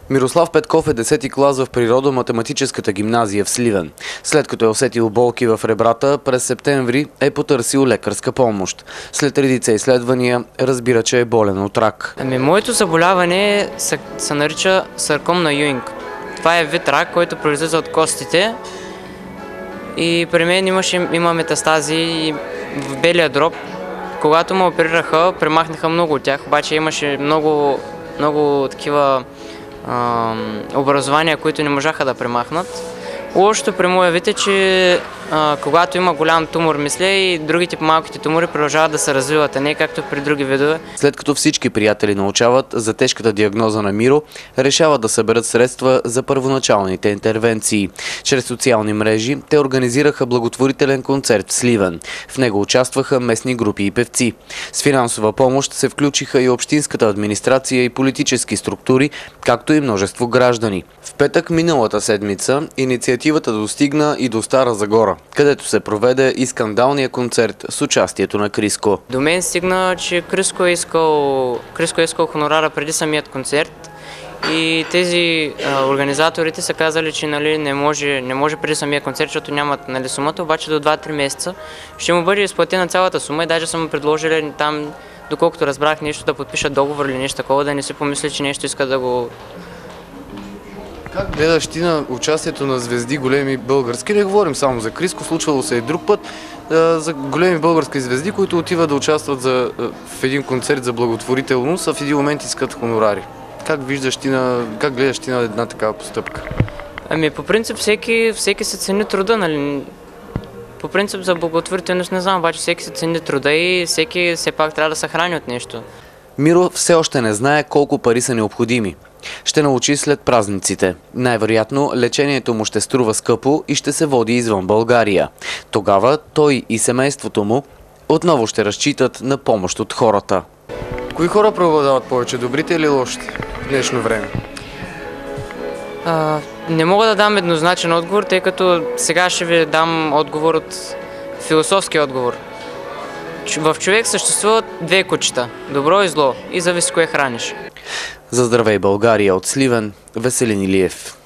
Мирослав Петков е 10-ти клас в природо-математическата гимназия в Сливен. След като е усетил болки в ребрата, през септември е потърсил лекарска помощ. След редица изследвания разбира, че е болен от рак. Моето заболяване се нарича сарком на Юинг. Това е вид рак, който произлиза от костите. И при мен има метастази в белия дроб. Когато ме оперираха, премахнаха много от тях, обаче имаше много такива образования, които не можаха да премахнат. Лошото при моя вид е, че когато има голям тумор, мисля, и другите малките тумори продължават да се развиват, а не както при други видове. След като всички приятели научават за тежката диагноза на Миро, решават да съберат средства за първоначалните интервенции. Чрез социални мрежи те организираха благотворителен концерт в Сливен. В него участваха местни групи и певци. С финансова помощ се включиха и общинската администрация и политически структури, както и множество граждани. В петък миналата седмица инициативата достигна и до Стара Загора, където се проведе и скандалния концерт с участието на Криско. До мен стигна, че Криско е искал хонорара преди самият концерт и тези организаторите са казали, че не може преди самия концерт, защото нямат сумата, обаче до 2-3 месеца ще му бъде изплатена цялата сума и даже са му предложили там, доколкото разбрах, нещо да подпишат договор или нещо такова, да не си помисли, че нещо иска да го... Как гледаш ти на участието на звезди големи български? Не говорим само за Криско, случвало се и друг път, за големи български звезди, които отиват да участват в един концерт за благотворителност, а в един момент искат хонорари. Как гледаш ти на една такава постъпка? По принцип всеки се цени труда, нали? По принцип за благотворителност не знам, обаче всеки се цени труда и всеки все пак трябва да се храни от нещо. Миро все още не знае колко пари са необходими. Ще научи след празниците. Най-вероятно лечението му ще струва скъпо и ще се води извън България. Тогава той и семейството му отново ще разчитат на помощ от хората. Кои хора преобладават повече, добрите или лошите в днешно време? Не мога да дам еднозначен отговор, тъй като сега ще ви дам философски отговор. В човек съществуват две кучета – добро и зло, и зависи кое храниш. За Здравей България от Сливен, Веселин Илиев.